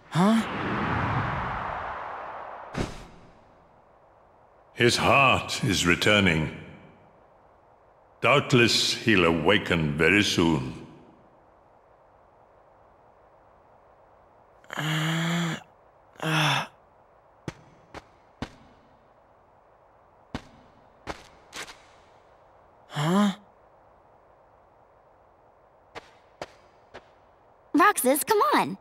Huh? His heart is returning. Doubtless he'll awaken very soon. Huh? Roxas, come on.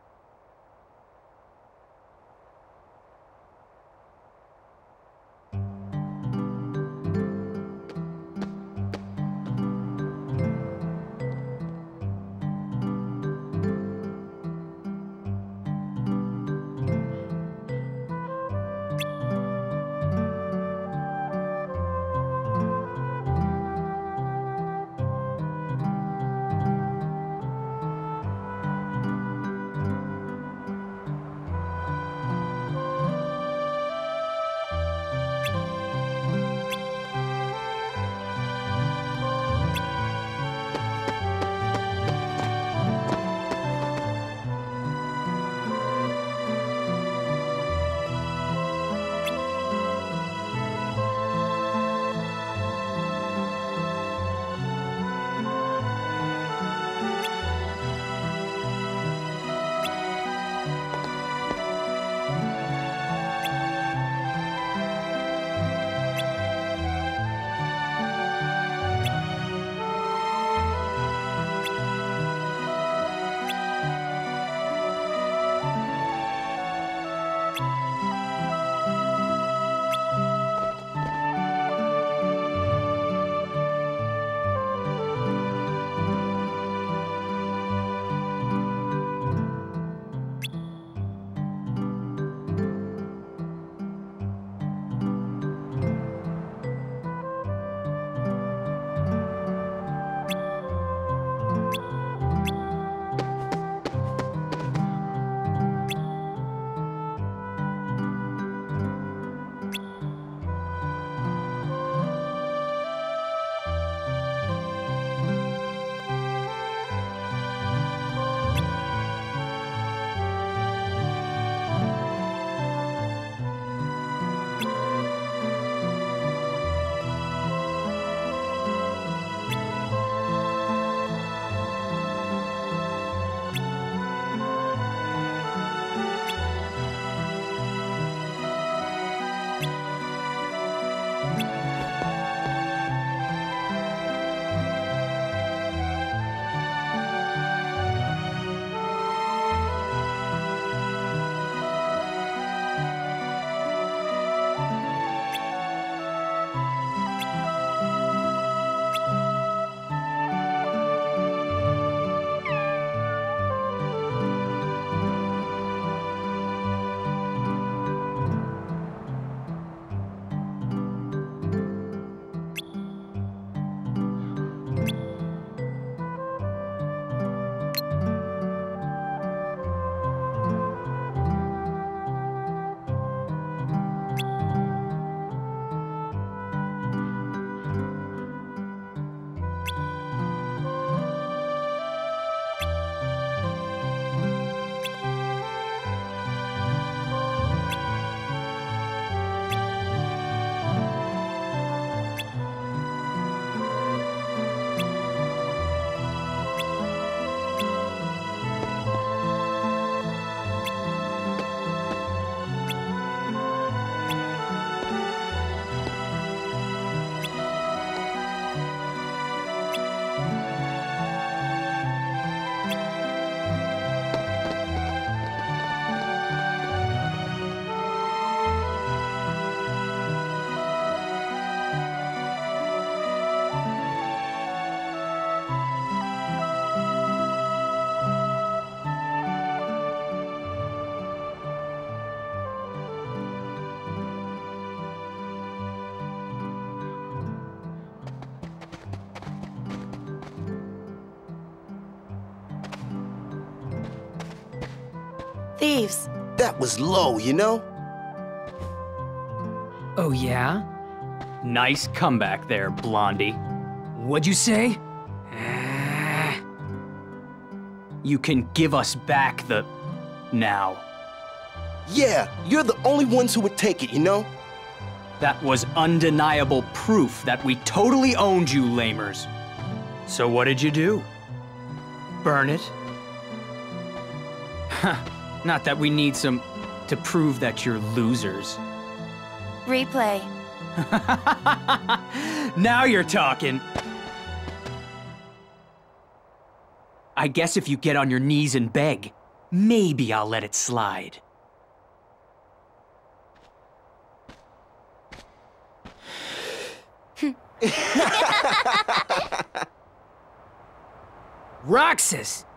Thieves. That was low, you know? Oh, yeah? Nice comeback there, Blondie. What'd you say? You can give us back the... now. Yeah, you're the only ones who would take it, you know? That was undeniable proof that we totally owned you, lamers. So what did you do? Burn it? Not that we need some to prove that you're losers. Replay. Now you're talking. I guess if you get on your knees and beg, maybe I'll let it slide. Roxas!